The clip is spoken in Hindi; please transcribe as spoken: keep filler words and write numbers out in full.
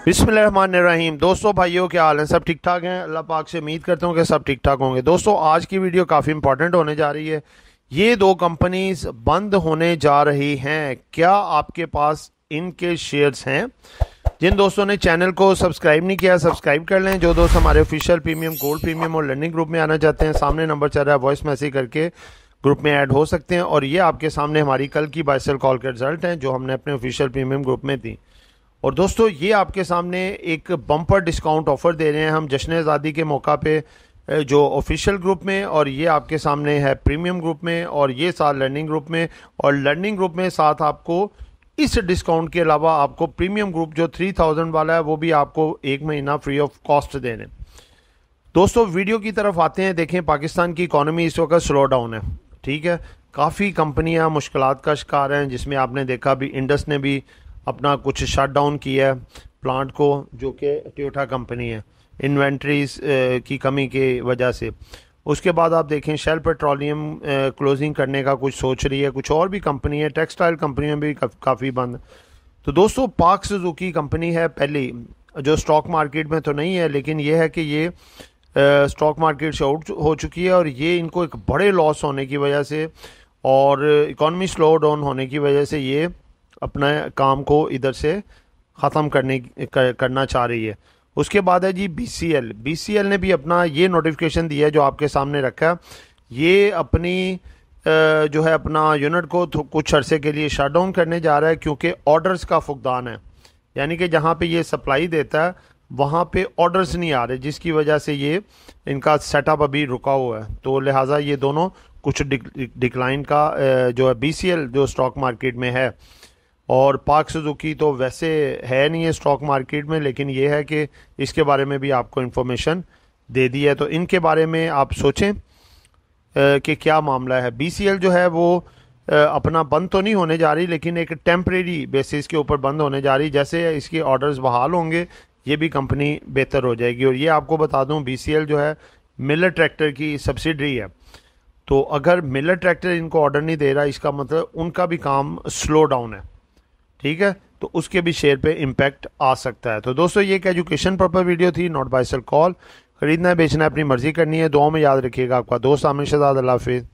बिस्मिल्लाहिर्रहमानिर्रहीम। दोस्तों भाइयों क्या हाल है? सब ठीक ठाक हैं? अल्लाह पाक से उम्मीद करता हूँ कि सब ठीक ठाक होंगे। दोस्तों आज की वीडियो काफ़ी इंपॉर्टेंट होने जा रही है। ये दो कंपनीज बंद होने जा रही हैं। क्या आपके पास इनके शेयर्स हैं? जिन दोस्तों ने चैनल को सब्सक्राइब नहीं किया सब्सक्राइब कर लें। जो दोस्त हमारे ऑफिशियल प्रीमियम, गोल्ड प्रीमियम और लर्निंग ग्रुप में आना चाहते हैं, सामने नंबर चल रहा है, वॉइस मैसेज करके ग्रुप में ऐड हो सकते हैं। और ये आपके सामने हमारी कल की बाय सेल कॉल के रिजल्ट हैं जो हमने अपने ऑफिशियल प्रीमियम ग्रुप में दी। और दोस्तों ये आपके सामने एक बम्पर डिस्काउंट ऑफर दे रहे हैं हम जश्न आज़ादी के मौका पे, जो ऑफिशियल ग्रुप में, और ये आपके सामने है प्रीमियम ग्रुप में, और ये साथ लर्निंग ग्रुप में। और लर्निंग ग्रुप में साथ आपको इस डिस्काउंट के अलावा आपको प्रीमियम ग्रुप जो थ्री थाउजेंड वाला है वो भी आपको एक महीना फ्री ऑफ कॉस्ट दे रहे हैं। दोस्तों वीडियो की तरफ आते हैं। देखें पाकिस्तान की इकॉनमी इस वक्त स्लो डाउन है, ठीक है। काफ़ी कंपनियां मुश्किलात का शिकार हैं, जिसमें आपने देखा भी इंडस ने भी अपना कुछ शट डाउन किया है प्लांट को, जो कि टोयोटा कंपनी है, इन्वेंट्रीज की कमी की वजह से। उसके बाद आप देखें शेल पेट्रोलियम क्लोजिंग करने का कुछ सोच रही है। कुछ और भी कंपनी है, टेक्सटाइल कंपनियां भी काफ़ी बंद। तो दोस्तों पाक सुजुकी कंपनी है पहली, जो स्टॉक मार्केट में तो नहीं है, लेकिन ये है कि ये स्टॉक मार्केट से आउट हो चुकी है। और ये इनको एक बड़े लॉस होने की वजह से और इकॉनमी स्लो डाउन होने की वजह से ये अपने काम को इधर से ख़त्म करने कर, करना चाह रही है। उसके बाद है जी बीसीएल। बीसीएल ने भी अपना ये नोटिफिकेशन दिया है जो आपके सामने रखा है। ये अपनी जो है अपना यूनिट को कुछ अरसे के लिए शट डाउन करने जा रहा है, क्योंकि ऑर्डर्स का फुकदान है। यानी कि जहाँ पे ये सप्लाई देता है वहाँ पे ऑर्डर्स नहीं आ रहे, जिसकी वजह से ये इनका सेटअप अभी रुका हुआ है। तो लिहाजा ये दोनों कुछ डिक्लाइन का जो है बीसीएल जो स्टॉक मार्केट में है, और पाक सुजुकी तो वैसे है नहीं है स्टॉक मार्केट में, लेकिन ये है कि इसके बारे में भी आपको इन्फॉर्मेशन दे दी है। तो इनके बारे में आप सोचें कि क्या मामला है। बीसीएल जो है वो अपना बंद तो नहीं होने जा रही, लेकिन एक टेम्परेरी बेसिस के ऊपर बंद होने जा रही। जैसे इसके ऑर्डर्स बहाल होंगे ये भी कंपनी बेहतर हो जाएगी। और ये आपको बता दूं बीसीएल जो है मिलर ट्रैक्टर की सब्सिडरी है। तो अगर मिलर ट्रैक्टर इनको ऑर्डर नहीं दे रहा, इसका मतलब उनका भी काम स्लो डाउन है, ठीक है। तो उसके भी शेयर पे इम्पैक्ट आ सकता है। तो दोस्तों ये एक एजुकेशन पर्पस वीडियो थी, नॉट बाय सेल कॉल। खरीदना है बेचना है अपनी मर्जी करनी है। दुआओं में याद रखिएगा। आपका दोस्त आमिर शहजाद। अल्लाह हाफिज़।